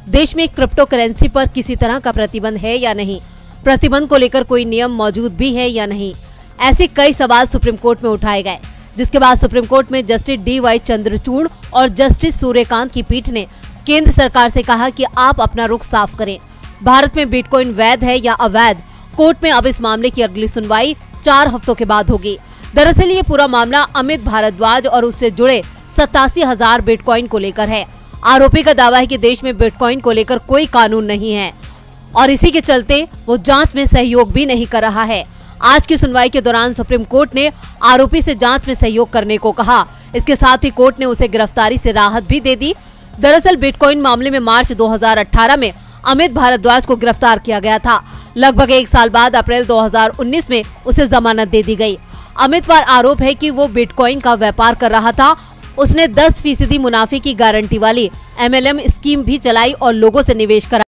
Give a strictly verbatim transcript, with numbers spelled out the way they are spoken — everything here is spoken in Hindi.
देश में क्रिप्टो करेंसी पर किसी तरह का प्रतिबंध है या नहीं, प्रतिबंध को लेकर कोई नियम मौजूद भी है या नहीं, ऐसे कई सवाल सुप्रीम कोर्ट में उठाए गए। जिसके बाद सुप्रीम कोर्ट में जस्टिस डी वाई चंद्रचूड़ और जस्टिस सूर्यकांत की पीठ ने केंद्र सरकार से कहा कि आप अपना रुख साफ करें। भारत में बिटकॉइन वैध है या अवैध, कोर्ट में अब इस मामले की अगली सुनवाई चार हफ्तों के बाद होगी। दरअसल ये पूरा मामला अमित भारद्वाज और उससे जुड़े सतासी हजार बिटकॉइन को लेकर है। आरोपी का दावा है कि देश में बिटकॉइन को लेकर कोई कानून नहीं है और इसी के चलते वो जांच में सहयोग भी नहीं कर रहा है। आज की सुनवाई के दौरान सुप्रीम कोर्ट ने आरोपी से जांच में सहयोग करने को कहा। इसके साथ ही कोर्ट ने उसे गिरफ्तारी से राहत भी दे दी। दरअसल बिटकॉइन मामले में मार्च दो हज़ार अठारह में अमित भारद्वाज को गिरफ्तार किया गया था। लगभग एक साल बाद अप्रैल दो हज़ार उन्नीस में उसे जमानत दे दी गई। अमित पर आरोप है कि वो बिटकॉइन का व्यापार कर रहा था। उसने दस फीसदी मुनाफे की गारंटी वाली एम एल एम स्कीम भी चलाई और लोगों से निवेश करा।